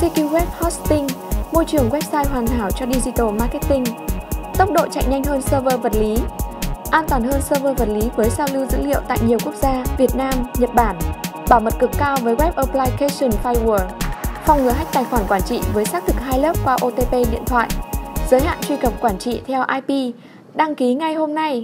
Secure Web Hosting, môi trường website hoàn hảo cho digital marketing. Tốc độ chạy nhanh hơn server vật lý. An toàn hơn server vật lý với giao lưu dữ liệu tại nhiều quốc gia, Việt Nam, Nhật Bản. Bảo mật cực cao với Web Application Firewall. Phòng ngừa hack tài khoản quản trị với xác thực 2 lớp qua OTP điện thoại. Giới hạn truy cập quản trị theo IP. Đăng ký ngay hôm nay!